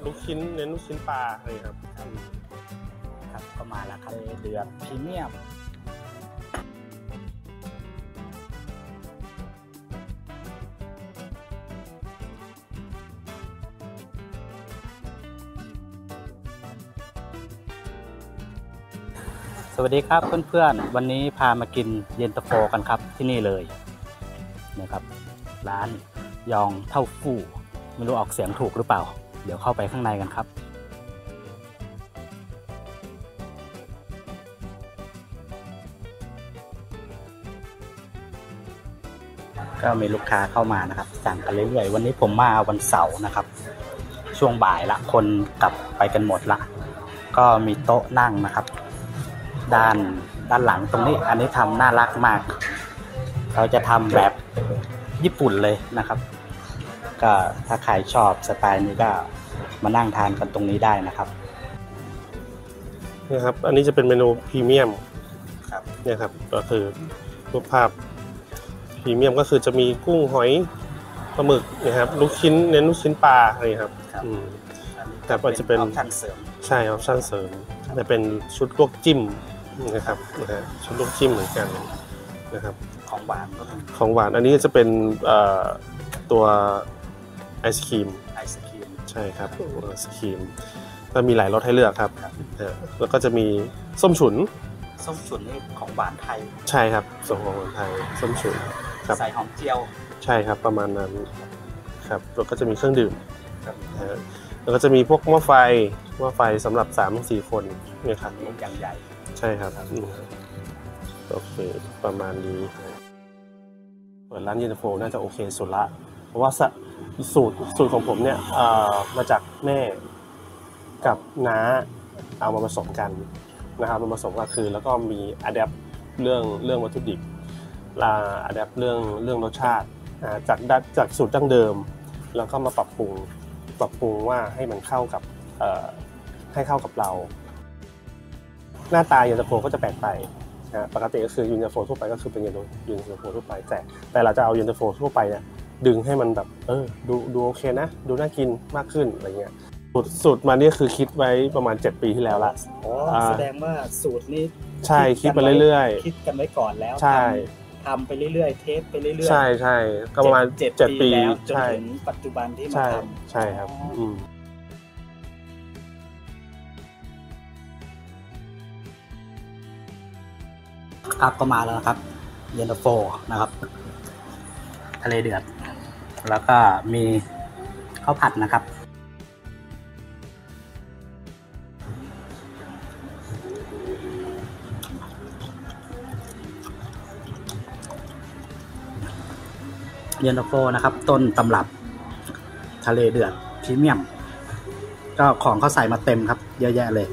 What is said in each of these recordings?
ลูกชิ้นเน้นลูกชิ้นปลาอะไรครับครับก็มาแล้วครับเดือดพรีเมียมสวัสดีครับเพื่อนๆวันนี้พามากินเย็นตาโฟกันครับที่นี่เลยนะครับร้านยองเท่าฟู่ไม่รู้ออกเสียงถูกหรือเปล่าเดี๋ยวเข้าไปข้างในกันครับก็มีลูกค้าเข้ามานะครับสั่งกันเรื่อยๆวันนี้ผมมาวันเสาร์นะครับช่วงบ่ายละคนกลับไปกันหมดละก็มีโต๊ะนั่งนะครับด้านหลังตรงนี้อันนี้ทำน่ารักมากเขาจะทำแบบญี่ปุ่นเลยนะครับก็ถ้าใครชอบสไตล์นี้ก็มานั่งทานกันตรงนี้ได้นะครับนี่ครับอันนี้จะเป็นเมนูพรีเมียมครับเนี่ยครับก็คือรูปภาพพรีเมียมก็คือจะมีกุ้งหอยปลาหมึกนะครับลูกชิ้นเน้นลูกชิ้นปลาอะไรครับแต่ก็จะเป็นออปชั่นเสริมใช่ออปชั่นเสริมจะเป็นชุดลวกจิ้มนะครับชุดลวกจิ้มเหมือนกันนะครับของหวานอันนี้จะเป็นตัวไอศครีมใช่ครับไอศครีมก็มีหลายรสให้เลือกครับแล้วก็จะมีส้มฉุนนี่ของหวานไทยใช่ครับส่วนของหวานไทยส้มฉุนครับใส่หอมเจียวใช่ครับประมาณนั้นครับแล้วก็จะมีเครื่องดื่มแล้วก็จะมีพวกหม้อไฟสำหรับ 3-4 คนเนี่ยครับอย่างใหญ่ใช่ครับโอเคประมาณนี้เปิดร้านเย็นตาโฟน่าจะโอเคสุดละเพราะว่าสูตรของผมเนี่ยมาจากแม่กับน้าเอามาผสมกันนะครับมาผสมก็คือแล้วก็มีอะแดปเรื่องวัตถุดิบอะแดปเรื่องรสชาติจากสูตรดั้งเดิมแล้วก็มาปรับปรุงว่าให้มันเข้ากับเราหน้าตาเย็นตาโฟก็จะแปลกไปปกติก็คือเย็นตาโฟทั่วไปก็คือเป็นเย็นตาโฟทั่วไปแต่เราจะเอาเย็นตาโฟทั่วไปเนี่ยดึงให้มันแบบดูโอเคนะดูน่ากินมากขึ้นอะไรเงี้ยสูตรมาเนี่ยคือคิดไว้ประมาณ7 ปีที่แล้วละแสดงว่าสูตรนี้ใช่คิดมาเรื่อยๆคิดกันไว้ก่อนแล้วใช่ทำไปเรื่อยๆเทสไปเรื่อยๆใช่ก็ประมาณ7 ปีแล้วจนถึงปัจจุบันที่มาทำใช่ครับครับก็มาแล้วนะครับเย็นตาโฟนะครับทะเลเดือดแล้วก็มีข้าวผัดนะครับเย็นตาโฟนะครับต้นตำรับทะเลเดือดพรีเมียมก็ของเขาใส่มาเต็มครับเยอะแยะเลย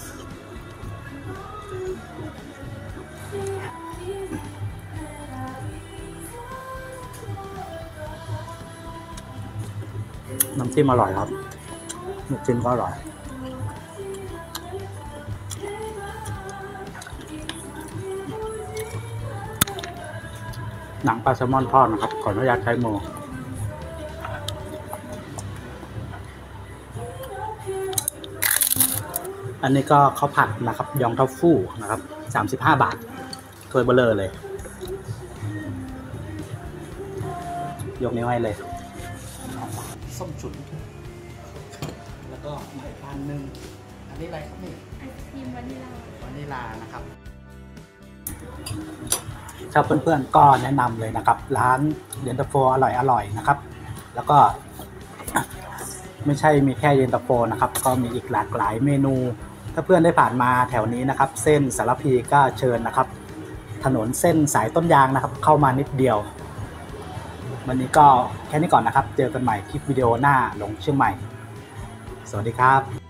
น้ำจิ้มอร่อยครับลูกชิ้นก็อร่อยหนังปลาแซลมอนทอดนะครับขออนุญาตใช้มืออันนี้ก็ข้าวผัดนะครับยองเต้าฟู่นะครับ35 บาทถ้วยเบลอเลยยกนิ้วให้เลยส้มฉุนแล้วก็อีกอันหนึ่งอันนี้อะไรครับนี่ไอศครีมวานิลานะครับถ้าเพื่อนๆก็แนะนำเลยนะครับร้านเย็นตาโฟอร่อยนะครับแล้วก็ไม่ใช่มีแค่เย็นตาโฟนะครับก็มีอีกหลากหลายเมนูถ้าเพื่อนได้ผ่านมาแถวนี้นะครับเส้นสารพีก็เชิญนะครับถนนเส้นสายต้นยางนะครับเข้ามานิดเดียววันนี้ก็แค่นี้ก่อนนะครับเจอกันใหม่คลิปวิดีโอหน้าลงเชียงใหม่สวัสดีครับ